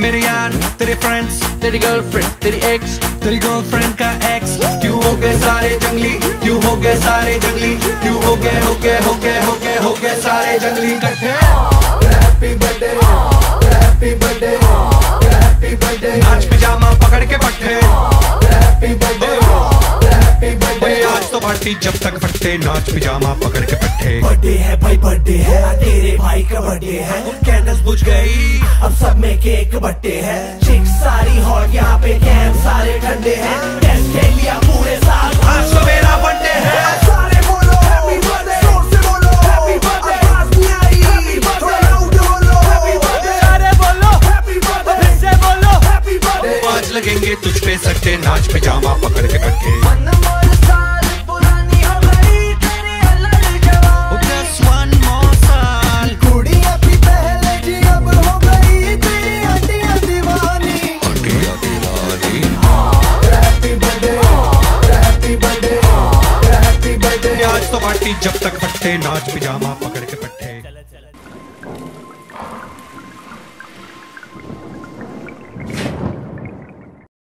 मेरे यार, तेरे फ्रेंड्स, तेरी गर्लफ्रेंड, तेरी एक्स, तेरी गर्लफ्रेंड का एक्स, क्यों हो गए सारे जंगली, क्यों हो गए सारे जंगली, क्यों हो गए सारे जंगली इकट्ठे। Happy birthday, happy birthday, happy birthday, नाच पिजामा पकड़ के पट्टे। हैप्पी बर्थडे, हैप्पी बर्थडे, आज तो पार्टी जब तक फट्टे, नाच पिजामा पकड़ के पट्टे। बर्थडे है भाई, बर्थडे है, तेरे भाई का बर्थडे है। कैंडल्स बुझ गई, अब सब में केक बट्टे है। चिक्स सारी हॉट, यहाँ पे कैंप सारे ठंडे हैं। टेस्ट ले लिया पूरे साल, आज तो मेरा बर्थडे है। सारे बोलो हैप्पी बर्थडे, जोर से बोलो हैप्पी बर्थडे, आवाज नहीं आई हैप्पी बर्थडे, थोड़ा लाउड बोलो हैप्पी बर्थडे, सारे बोलो हैप्पी बर्थडे, फिर से बोलो हैप्पी बर्थडे। आज लगेंगे तुझ पे सट्टे, नाच पिजामा पकड़ के पट्टे। आज तो पार्टी जब तक फट्टे, नाच पिजामा पकड़ के